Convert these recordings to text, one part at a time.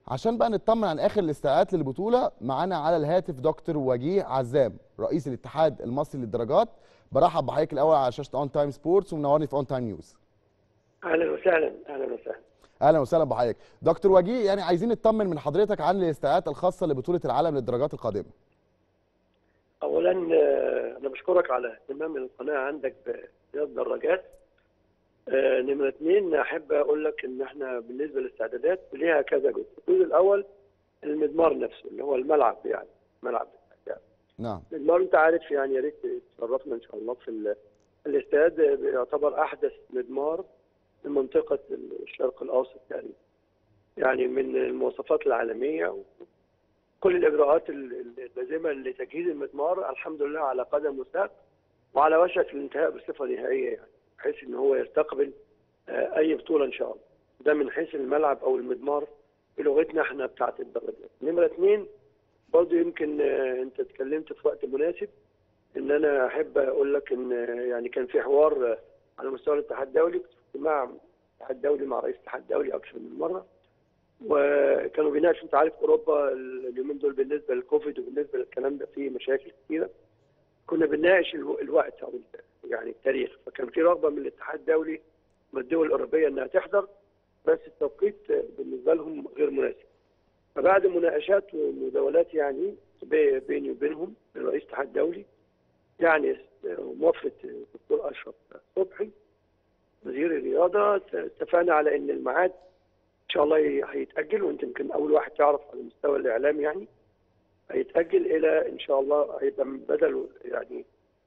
عشان بقى نطمن عن اخر الاستعدادات للبطوله، معانا على الهاتف دكتور وجيه عزام رئيس الاتحاد المصري للدراجات. برحب بحضرتك الاول على شاشه اون تايم سبورتس ومنورني في اون تايم نيوز. اهلا وسهلا. اهلا وسهلا. اهلا وسهلا بحضرتك دكتور وجيه. يعني عايزين نطمن من حضرتك عن الاستعدادات الخاصه لبطوله العالم للدراجات القادمه. اولا انا بشكرك على اهتمام القناه عندك برياض الدراجات. نمره اثنين احب اقول لك ان احنا بالنسبه للاستعدادات ليها كذا جزء. الجزء الاول المضمار نفسه اللي هو الملعب، يعني ملعب يعني. نعم. المضمار انت عارف، يعني يا ريت تشرفنا ان شاء الله في الاستاد. يعتبر احدث مضمار في منطقه الشرق الاوسط تقريبا، يعني من المواصفات العالميه. كل الاجراءات اللازمه لتجهيز المضمار الحمد لله على قدم وساق، وعلى وشك الانتهاء بصفه نهائيه، يعني بحيث ان هو يستقبل اي بطوله ان شاء الله. ده من حيث الملعب او المضمار بلغتنا احنا بتاعه الدراجات. نمره اثنين برضه يمكن انت اتكلمت في وقت مناسب، ان انا احب اقول لك ان يعني كان في حوار على مستوى الاتحاد الدولي، كنت في اجتماع الاتحاد الدولي مع رئيس الاتحاد الدولي اكثر من مره، وكانوا بيناقشوا. انت عارف اوروبا اليومين دول بالنسبه للكوفيد وبالنسبه للكلام ده في مشاكل كثيره. كنا بنناقش الوقت او يعني التاريخ، فكان في رغبه من الاتحاد الدولي والدول الاوروبيه انها تحضر، بس التوقيت بالنسبه لهم غير مناسب. فبعد مناقشات ومداولات يعني بيني وبينهم رئيس الاتحاد الدولي، يعني موافقه الدكتور اشرف صبحي وزير الرياضه، اتفقنا على ان الميعاد ان شاء الله هيتاجل. وانت يمكن اول واحد تعرف على مستوى الاعلام، يعني هيتاجل الى ان شاء الله هيبقى بدل يعني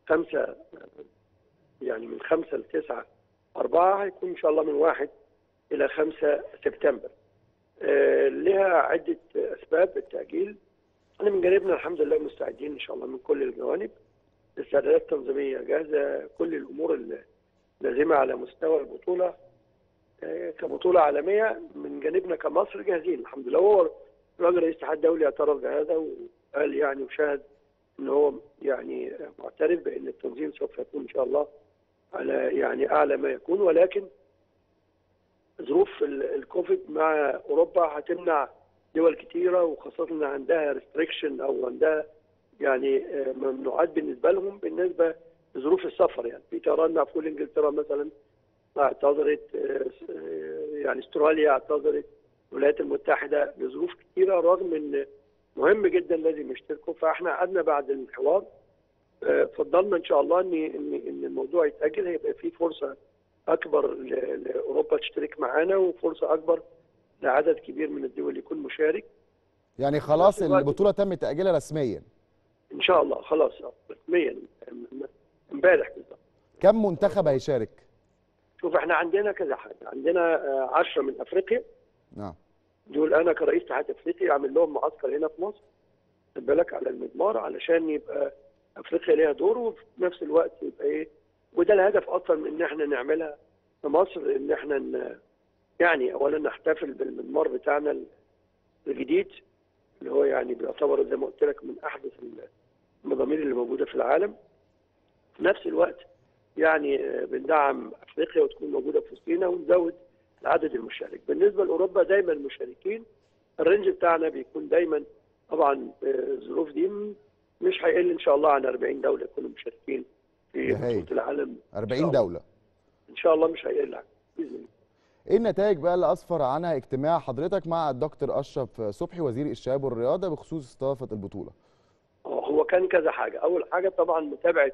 من 5 ل 9 4 هيكون ان شاء الله من 1 الى 5 سبتمبر. لها عده اسباب التاجيل. احنا من جانبنا الحمد لله مستعدين ان شاء الله من كل الجوانب. الاستعدادات التنظيميه جاهزه، كل الامور اللازمه على مستوى البطوله كبطوله عالميه من جانبنا كمصر جاهزين الحمد لله. هو راجل رئيس الاتحاد الدولي اعترف بهذا وقال يعني وشاهد ان هو يعني معترف بان التنظيم سوف يكون ان شاء الله على يعني اعلى ما يكون، ولكن ظروف الكوفيد مع اوروبا هتمنع دول كثيره، وخاصه ان عندها ريستريكشن او عندها يعني ممنوعات بالنسبه لهم بالنسبه لظروف السفر. يعني في طيران مقفول، انجلترا مثلا اعتذرت، يعني استراليا اعتذرت، الولايات المتحده، لظروف كثيره، رغم ان مهم جدا لازم يشتركوا. فاحنا قعدنا بعد الحوار فضلنا ان شاء الله ان الموضوع يتاجل. هيبقى في فرصه اكبر لاوروبا تشترك معانا، وفرصه اكبر لعدد كبير من الدول يكون مشارك. يعني خلاص البطوله تم تاجيلها رسميا ان شاء الله، خلاص رسميا امبارح بالظبط. كم منتخب هيشارك؟ شوف احنا عندنا كذا حاجه. عندنا 10 من افريقيا. نعم. دول انا كرئيس اتحاد افريقيا عامل لهم معسكر هنا في مصر، خد بالك، على المضمار، علشان يبقى افريقيا ليها دور، وفي نفس الوقت يبقى ايه، وده الهدف اصلا من ان احنا نعملها في مصر، ان احنا يعني اولا نحتفل بالمضمار بتاعنا الجديد اللي هو يعني بيعتبر زي ما قلت لك من احدث المضامير اللي موجوده في العالم. في نفس الوقت يعني بندعم افريقيا وتكون موجوده في وسطينا، ونزود عدد المشارك. بالنسبه لاوروبا دايما المشاركين الرينج بتاعنا بيكون دايما طبعا الظروف دي مش هيقل ان شاء الله عن 40 دوله يكونوا مشاركين في بطوله العالم. 40 دوله ان شاء الله مش هيقل باذن الله. ايه النتائج بقى اللي اسفر عنها اجتماع حضرتك مع الدكتور اشرف صبحي وزير الشباب والرياضه بخصوص استضافه البطوله؟ هو كان كذا حاجه. اول حاجه طبعا متابعه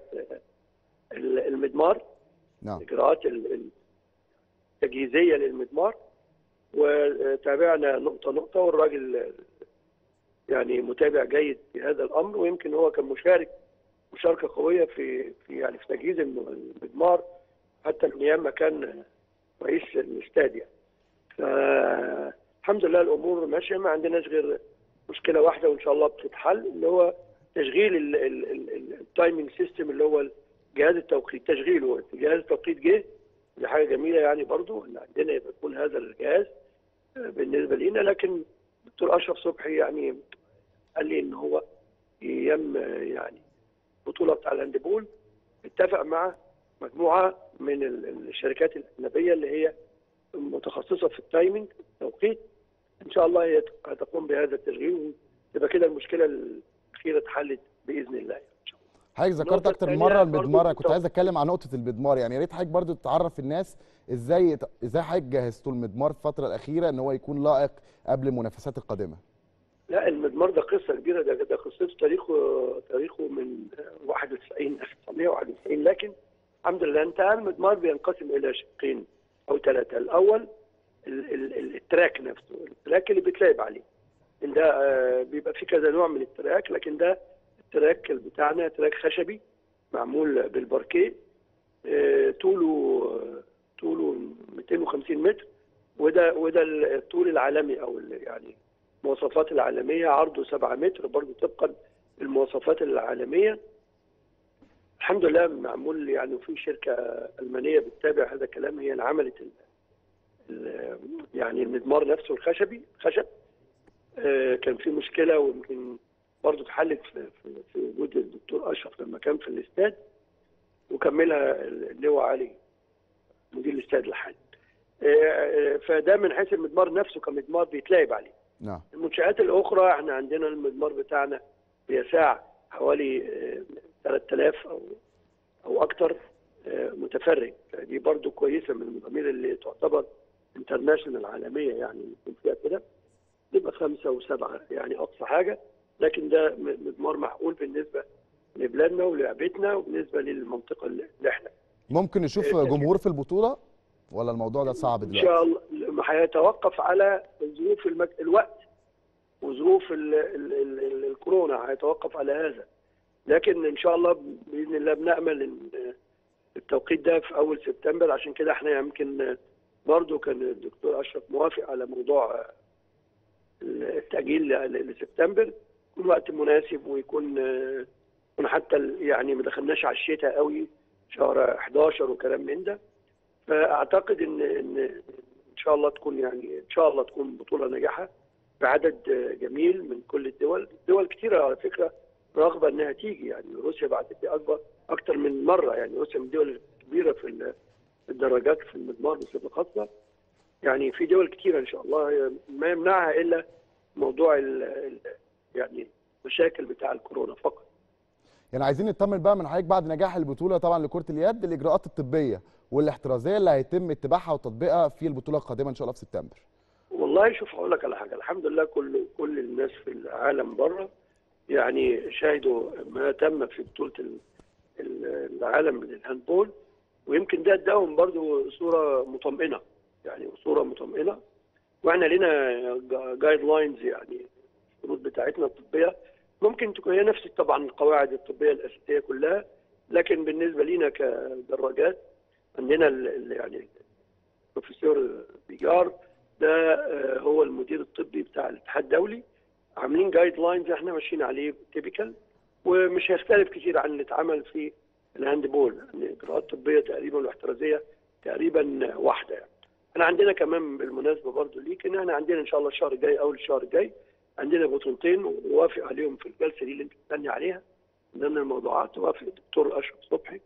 المضمار. نعم. الاجراءات التجهيزيه للمضمار، وتابعنا نقطه نقطه، والراجل يعني متابع جيد في هذا الامر، ويمكن هو كان مشاركه قويه في يعني في تجهيز المضمار حتى من ايام ما كان رئيس الاستاد يعني. فالحمد لله الامور ماشيه، ما عندناش غير مشكله واحده وان شاء الله بتتحل، اللي هو تشغيل التايمنج سيستم، اللي هو جهاز التوقيت. تشغيله جهاز التوقيت جه، دي حاجه جميله يعني برضو ان عندنا يبقى يكون هذا الجهاز بالنسبه لنا. لكن الدكتور اشرف صبحي يعني قال لي ان هو ايام يعني البطوله بتاع الهاندبول اتفق مع مجموعه من الشركات الاجنبيه اللي هي متخصصه في التايمنج التوقيت، ان شاء الله هي هتقوم بهذا التشغيل، وتبقى كده المشكله الاخيره اتحلت باذن الله. حضرتك ذكرت اكتر من مره المضمار، كنت عايز اتكلم عن نقطه المضمار، يعني يا ريت حضرتك برضو تعرف الناس ازاي حضرتك جهزتوا المضمار في الفتره الاخيره ان هو يكون لائق قبل المنافسات القادمه. لا، المضمار ده قصه كبيره، ده قصته تاريخه من 1991، لكن الحمد لله انتهى. المضمار بينقسم الى شقين او ثلاثه. الاول التراك نفسه، التراك اللي بيتلعب عليه، ده بيبقى في كذا نوع من التراك، لكن ده التراك بتاعنا تراك خشبي معمول بالباركيه، طوله 250 متر، وده الطول العالمي او يعني المواصفات العالميه. عرضه 7 متر برضه طبقا للمواصفات العالميه. الحمد لله معمول يعني، وفي شركه المانيه بتتابع هذا الكلام، هي اللي عملت يعني المضمار نفسه الخشب. كان في مشكله، ويمكن برضه اتحلت في وجود الدكتور اشرف لما كان في الاستاد، وكملها اللواء علي مدير الاستاد الحالي. فده من حيث المضمار نفسه كمضمار بيتلعب عليه. نعم. المنشآت الاخرى احنا عندنا المضمار بتاعنا بيساع حوالي 3000 او اكثر متفرج، دي برضه كويسه من المضامير اللي تعتبر انترناشونال عالميه، يعني يكون فيها كده تبقى 5 و7 يعني اقصى حاجه، لكن ده مضمار معقول بالنسبه لبلادنا ولعبتنا وبالنسبه للمنطقه اللي احنا. ممكن نشوف جمهور في البطوله ولا الموضوع ده صعب دلوقتي؟ ان شاء الله هيتوقف على ظروف الوقت وظروف الكورونا، هيتوقف على هذا، لكن ان شاء الله باذن الله بنامل ان التوقيت ده في اول سبتمبر. عشان كده احنا يمكن برضه كان الدكتور اشرف موافق على موضوع التاجيل لسبتمبر، يكون وقت مناسب، ويكون حتى يعني ما دخلناش على الشتاء قوي، شهر 11 وكلام من ده. فاعتقد ان شاء الله تكون يعني ان شاء الله تكون بطوله ناجحه بعدد جميل من كل دول كثيره على فكره راغبه انها تيجي، يعني روسيا بعتت لي اكثر من مره، يعني روسيا من الدول الكبيره في الدراجات في المضمار بصفه خاصه، يعني في دول كثيره ان شاء الله. ما يمنعها الا موضوع يعني المشاكل بتاع الكورونا فقط. يعني عايزين نطمن بقى من حضرتك بعد نجاح البطوله طبعا لكره اليد، الاجراءات الطبيه والاحترازيه اللي هيتم اتباعها وتطبيقها في البطوله القادمه ان شاء الله في سبتمبر. والله شوف هقول لك على حاجه، الحمد لله كل الناس في العالم بره يعني شاهدوا ما تم في بطوله العالم للهاندبول، ويمكن ده اداهم برضو صوره مطمئنه، يعني صوره مطمئنه. واحنا لنا جايد لاينز، يعني الشروط بتاعتنا الطبيه ممكن تكون هي نفس طبعا القواعد الطبيه الاساسيه كلها، لكن بالنسبه لنا كدراجات عندنا يعني البروفيسور بيجار ده هو المدير الطبي بتاع الاتحاد الدولي، عاملين جايد لاينز احنا ماشيين عليه تيبيكال، ومش هيختلف كتير عن اللي اتعمل في الهاندبول، يعني اجراءات طبيه تقريبا واحترازيه تقريبا واحده. يعني احنا عندنا كمان بالمناسبه برضو ليك ان احنا عندنا ان شاء الله الشهر الجاي اول الشهر الجاي عندنا بطولتين ووافق عليهم في الجلسه دي اللي انت بتستني عليها من ضمن الموضوعات. وافق الدكتور اشرف صبحي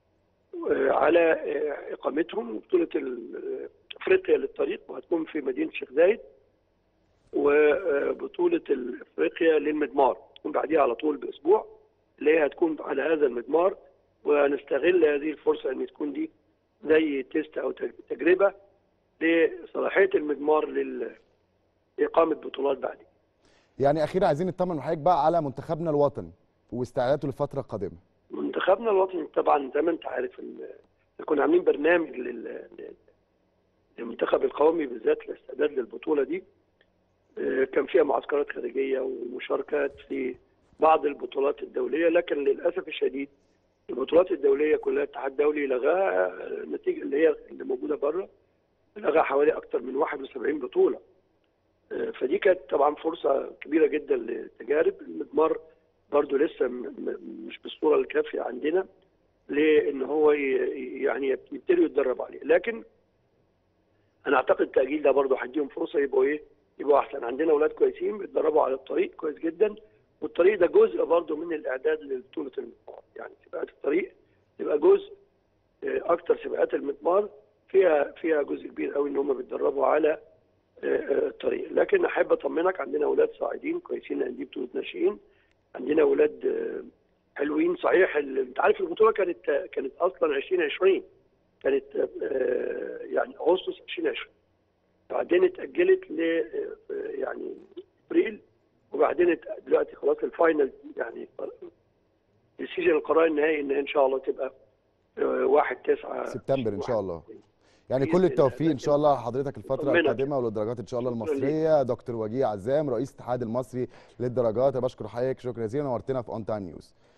على اقامتهم بطوله افريقيا للطريق، وهتكون في مدينه الشيخ زايد، وبطوله افريقيا للمضمار تكون بعديها على طول باسبوع، اللي هي هتكون على هذا المضمار. ونستغل هذه الفرصه ان تكون دي زي تيست او تجربه لصلاحيه المضمار لاقامه بطولات بعدين. يعني اخيرا عايزين نطمن من حضرتك بقى على منتخبنا الوطني واستعداده للفتره القادمه. منتخبنا الوطني طبعا زي ما انت عارف كنا عاملين برنامج للمنتخب القومي بالذات للاستعداد للبطوله دي. كان فيها معسكرات خارجيه ومشاركات في بعض البطولات الدوليه، لكن للاسف الشديد البطولات الدوليه كلها الاتحاد الدولي لغاها، النتيجه اللي موجوده بره لغى حوالي اكثر من 71 بطوله. فدي كانت طبعا فرصه كبيره جدا للتجارب. المضمار برضه لسه مش بالصوره الكافيه عندنا لان هو يعني يبتدوا يتدربوا عليه، لكن انا اعتقد التاجيل ده برضه هيديهم فرصه يبقوا احسن. عندنا اولاد كويسين بيتدربوا على الطريق كويس جدا، والطريق ده جزء برضه من الاعداد لبطوله المضمار، يعني سباقات الطريق تبقى جزء اكتر. سباقات المضمار فيها جزء كبير قوي ان هم بيتدربوا على الطريق. لكن احب اطمنك، عندنا اولاد صاعدين كويسين، لان دي بطوله ناشئين، عندنا اولاد حلوين. صحيح انت عارف البطوله كانت اصلا 2020، كانت يعني اغسطس 2020، بعدين اتاجلت ل يعني ابريل، وبعدين دلوقتي خلاص الفاينل يعني ديسيجن، القرار النهائي ان ان شاء الله تبقى 1/9 سبتمبر ان شاء الله. يعني كل بإذن التوفيق ان الله. شاء الله لحضرتك الفتره أطمنك. القادمه وللدرجات ان شاء الله شكراً المصريه. دكتور وجيه عزام رئيس الاتحاد المصري للدرجات، انا بشكر حضرتك شكرا جزيلا، نورتنا في اون تايم نيوز.